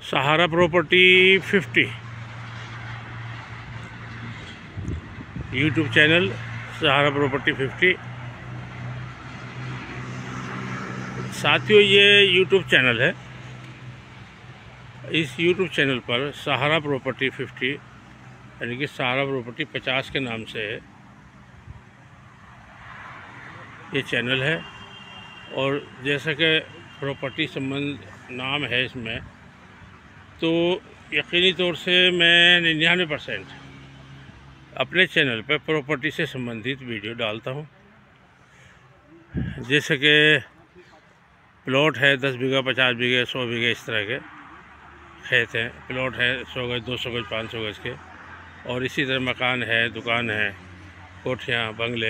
सहारा property 50 YouTube channel Sahara property 50। साथियों, ये YouTube channel है। इस यूट्यूब चैनल पर सहारा प्रॉपर्टी 50 यानी कि सहारा प्रॉपर्टी 50 के नाम से ये चैनल है। और जैसा कि प्रॉपर्टी संबंध नाम है इसमें, तो यकीनी तौर से मैं 99% अपने चैनल पर प्रॉपर्टी से संबंधित वीडियो डालता हूँ। जैसे कि प्लॉट है 10 बीघा, 50 बीघे, 100 बीघे, इस तरह के खेत हैं। प्लॉट है 100 गज, 200 गज, 500 गज के। और इसी तरह मकान है, दुकान है, कोठियाँ, बंगले।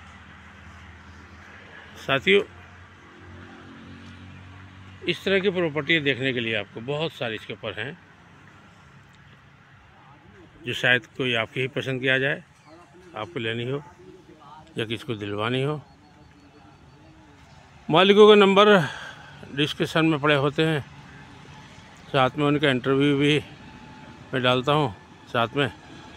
साथियों, इस तरह की प्रॉपर्टी देखने के लिए आपको बहुत सारी इसके ऊपर हैं, जो शायद कोई आपकी ही पसंद किया जाए, आपको लेनी हो या किसी को दिलवानी हो। मालिकों का नंबर डिस्क्रिप्शन में पड़े होते हैं, साथ में उनका इंटरव्यू भी मैं डालता हूँ साथ में।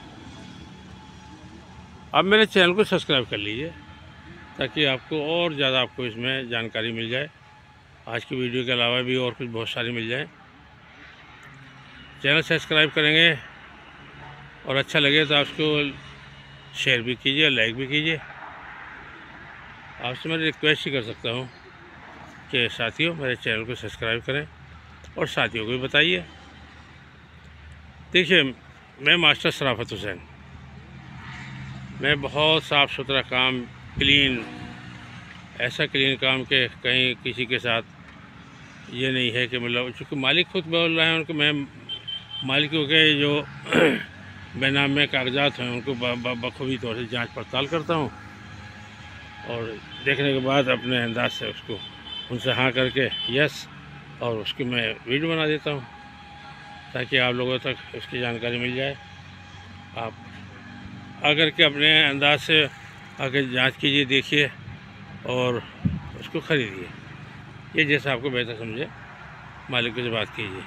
आप मेरे चैनल को सब्सक्राइब कर लीजिए ताकि आपको और ज़्यादा आपको इसमें जानकारी मिल जाए। आज की वीडियो के अलावा भी और कुछ बहुत सारी मिल जाए। चैनल सब्सक्राइब करेंगे और अच्छा लगे तो आप उसको शेयर भी कीजिए, लाइक भी कीजिए। आपसे मैं रिक्वेस्ट ही कर सकता हूँ कि साथियों मेरे चैनल को सब्सक्राइब करें और साथियों को भी बताइए। देखिए, मैं मास्टर शराफत हुसैन, मैं बहुत साफ़ सुथरा काम, क्लीन, ऐसा क्लीन काम के कहीं किसी के साथ ये नहीं है कि मतलब, चूँकि मालिक खुद बोल रहे हैं उनको, मैं मालिकों के जो बेनाम में कागजात हैं उनको बखूबी तौर से जांच पड़ताल करता हूँ और देखने के बाद अपने अंदाज से उसको उनसे हाँ करके यस, और उसकी मैं वीडियो बना देता हूँ ताकि आप लोगों तक उसकी जानकारी मिल जाए। आप आकर के अपने अंदाज से आकर जांच कीजिए, देखिए और उसको ख़रीदिए। ये जैसा आपको बेहतर समझे मालिकों से बात कीजिए।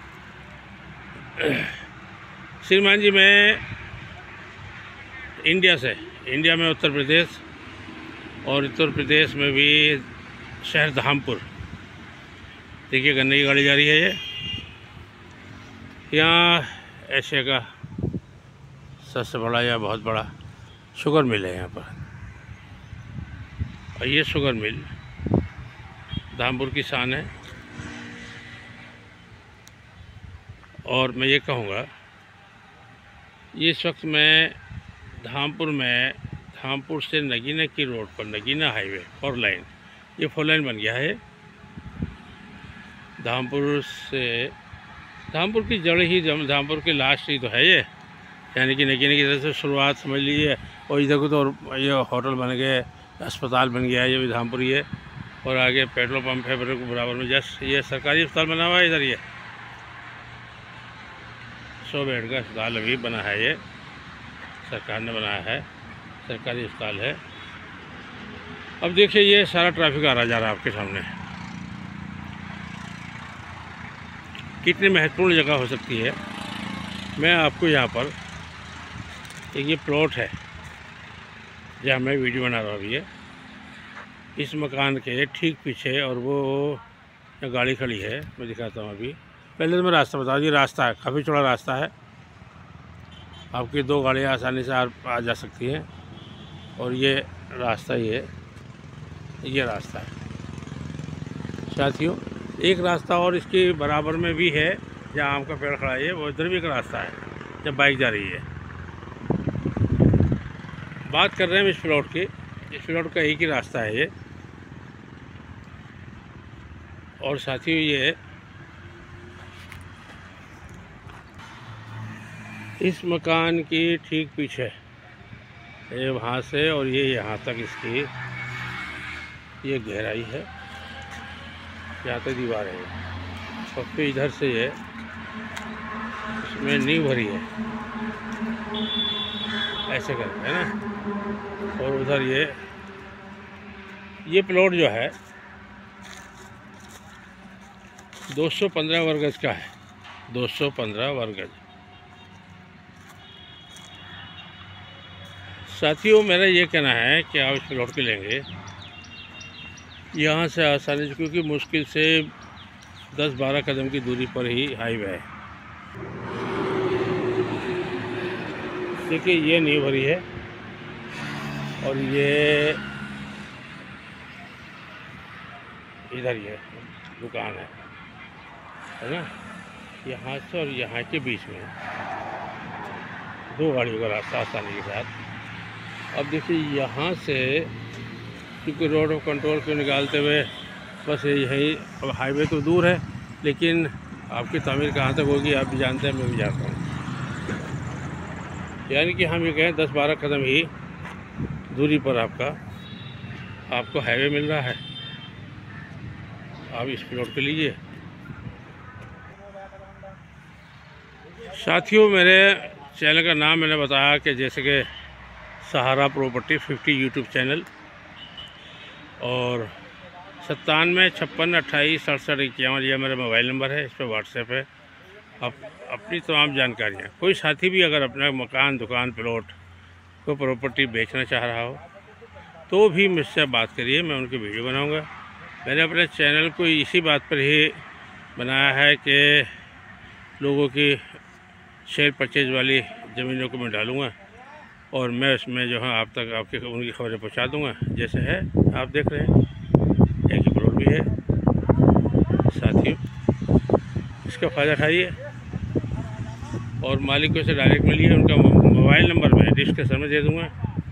श्रीमान जी, मैं इंडिया में उत्तर प्रदेश, और उत्तर प्रदेश में भी शहर धामपुर। देखिए गन्ने की गाड़ी जा रही है। ये यहाँ एशिया का सबसे बड़ा या बहुत बड़ा शुगर मिल है यहाँ पर। और ये शुगर मिल धामपुर की शान है। और मैं ये कहूँगा, ये इस वक्त मैं धामपुर से नगीना की रोड पर, नगीना हाईवे 4 लाइन, ये 4 लाइन बन गया है। धामपुर की जड़ ही, धामपुर की लास्ट ही तो है ये, यानी कि नगीना की तरफ से शुरुआत समझ लीजिए। और इधर को तो ये होटल बन गए, अस्पताल बन गया है, ये भी धामपुर ही है। और आगे पेट्रोल पंप है बराबर में, जस्ट ये सरकारी अस्पताल बना हुआ है। इधर ये 100 बेड का अस्पताल अभी बना है, ये सरकार ने बनाया है, सरकारी अस्पताल है। अब देखिए, ये सारा ट्रैफिक आ रहा जा रहा है आपके सामने। कितनी महत्वपूर्ण जगह हो सकती है। मैं आपको यहाँ पर एक ये प्लॉट है जहाँ मैं वीडियो बना रहा हूँ अभी, इस मकान के ठीक पीछे, और वो गाड़ी खड़ी है, मैं दिखाता हूँ अभी। पहले तो मैं रास्ता बता दूँ। रास्ता है, काफ़ी चौड़ा रास्ता है, आपकी 2 गाड़ियाँ आसानी से आ जा सकती हैं। और ये रास्ता ये रास्ता है। साथियों, एक रास्ता और इसके बराबर में भी है जहाँ आम का पेड़ खड़ा है, वो इधर भी एक रास्ता है जब बाइक जा रही है। बात कर रहे हैं इस प्लॉट की। इस प्लॉट का एक ही रास्ता है ये। और साथियों, ये इस मकान की ठीक पीछे, ये वहाँ से और ये यहाँ तक इसकी ये गहराई है, यहाँ तक दीवार है। और फिर इधर से ये इसमें नींव भरी है, ऐसे करके, है ना। और उधर ये प्लॉट जो है 215 वर्ग गज का है। 215 वर्ग गज। साथियों, मेरा ये कहना है कि आप इस प्लॉट को लेंगे यहाँ से आसानी से, क्योंकि मुश्किल से 10-12 कदम की दूरी पर ही हाईवे है। देखिए, ये नींव भरी है और ये इधर ये दुकान है ना। यहाँ से और यहाँ के बीच में 2 गाड़ियों का रास्ता आसानी के साथ। अब देखिए, यहाँ से क्योंकि रोड ऑफ कंट्रोल को निकालते हुए बस यही, अब हाईवे तो दूर है लेकिन आपकी तामीर कहाँ तक होगी आप भी जानते हैं, मैं भी जानता हूँ। यानी कि हम ये कहें 10-12 कदम ही दूरी पर आपको हाईवे मिल रहा है। आप इस प्लॉट को लीजिए। साथियों, मेरे चैनल का नाम मैंने बताया कि जैसे कि सहारा प्रॉपर्टी 50 यूट्यूब चैनल, और 97 56 28 67 51 यह मेरा मोबाइल नंबर है। इस पर व्हाट्सएप है। आप अपनी तमाम जानकारियाँ, कोई साथी भी अगर अपना मकान, दुकान, प्लॉट, कोई प्रॉपर्टी बेचना चाह रहा हो तो भी मुझसे बात करिए, मैं उनकी वीडियो बनाऊंगा। मैंने अपने चैनल को इसी बात पर ही बनाया है कि लोगों की शेयर परचेज वाली ज़मीनों को मैं डालूँगा और मैं उसमें जो है आप तक आपकी उनकी खबरें पहुंचा दूंगा। जैसे है आप देख रहे हैं, एक ही प्लॉट भी है। साथियों, इसका फ़ायदा उठाइए और मालिकों से डायरेक्ट मिलिए। उनका मोबाइल नंबर मैं डिस्क्रिप्शन में दे दूंगा।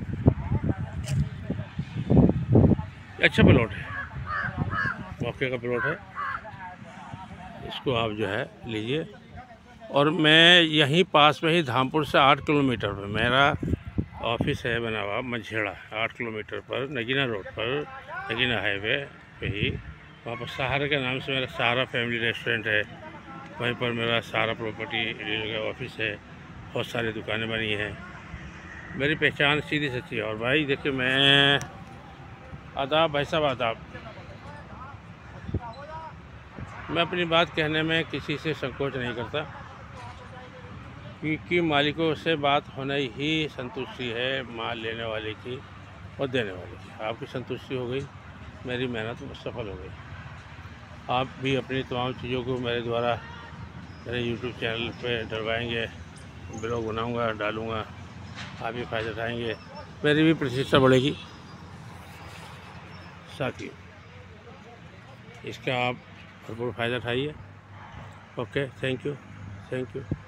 अच्छा प्लॉट है, मौके का प्लॉट है, इसको आप जो है लीजिए। और मैं यहीं पास में ही धामपुर से 8 किलोमीटर पर मेरा ऑफिस है बना हुआ, मझेड़ा 8 किलोमीटर पर, नगीना रोड पर, नगीना हाईवे पे ही। वहाँ पर सहारा के नाम से मेरा सहारा फैमिली रेस्टोरेंट है। वहीं पर मेरा सहारा प्रॉपर्टी डीलर का ऑफिस है। बहुत सारी दुकानें बनी हैं। मेरी पहचान सीधी सच्ची है। और भाई देखिए, मैं आदाब भाई साहब, आदाब। मैं अपनी बात कहने में किसी से संकोच नहीं करता, क्योंकि मालिकों से बात होना ही संतुष्टि है, माल लेने वाले की और देने वाले की। आपकी संतुष्टि हो गई, मेरी मेहनत सफल हो गई। आप भी अपनी तमाम चीज़ों को मेरे द्वारा मेरे यूट्यूब चैनल पे डलवाएंगे, ब्लॉग बनाऊंगा, डालूंगा, आप भी फ़ायदा उठाएंगे, मेरी भी प्रतिष्ठा बढ़ेगी। साथियों, इसका आप भरपूर फ़ायदा उठाइए। Okay, thank you.